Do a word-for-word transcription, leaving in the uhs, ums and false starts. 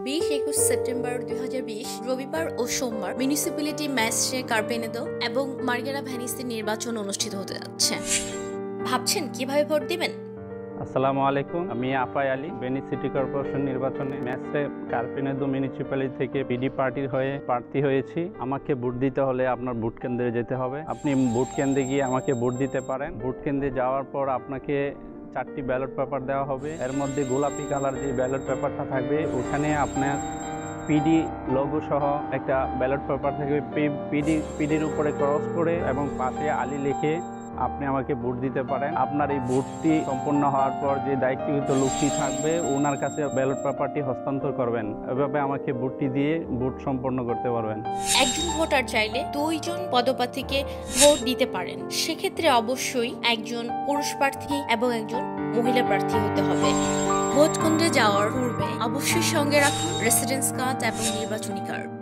বিশ একুশ সেপ্টেম্বর দুই হাজার বিশ রবিবার ও সোমবার মিউনিসিপ্যালিটি ম্যাজিস্ট্রেট কার্পেনেদো এবং মার্গেরা ভ্যানিসের নির্বাচন অনুষ্ঠিত হতে যাচ্ছে। ভাবছেন কিভাবে ভোট দিবেন? আসসালামু আলাইকুম, আমি Afai Ali. Venice city corporation নির্বাচনে ম্যাজিস্ট্রেট কার্পেনেদো মিউনিসিপ্যালিটি থেকে পিডি পার্টির হয়ে প্রার্থী হয়েছি। আমাকে ভোট দিতে হলে আপনার ভোট কেন্দ্রে যেতে হবে। আপনি ভোট কেন্দ্রে গিয়ে আমাকে ভোট দিতে পারেন। ভোট কেন্দ্রে যাওয়ার পর আপনাকে চারটি ব্যালট পেপার দেওয়া হবে। এর মধ্যে গোলাপি কালার যে ব্যালট পেপারটা থাকবে ওখানে আপনার পিডি লোগো সহ একটা ব্যালট পেপার থাকবে। পিডি পিডির উপরে ক্রস করে এবং পাশে আলী লিখে আপনি আমাকে ভোট দিতে পারেন। আপনার এই ভোটটি সম্পন্ন হওয়ার পর যে দায়িত্বযুক্ত লোকটি থাকবে ওনার কাছে ব্যালট পেপারটি হস্তান্তর করবেন। এভাবে আমাকে ভোটটি দিয়ে ভোট সম্পন্ন করতে পারবেন। একজন ভোটার চাইলে দুইজন পদপ্রার্থীকে ভোট দিতে পারেন। সেক্ষেত্রে অবশ্যই একজন পুরুষ প্রার্থী এবং একজন মহিলা প্রার্থী হতে হবে। ভোট কেন্দ্রে যাওয়ার পূর্বে অবশ্যই সঙ্গে রাখুন রেসিডেন্স কার্ড এবং নির্বাচনী কার্ড।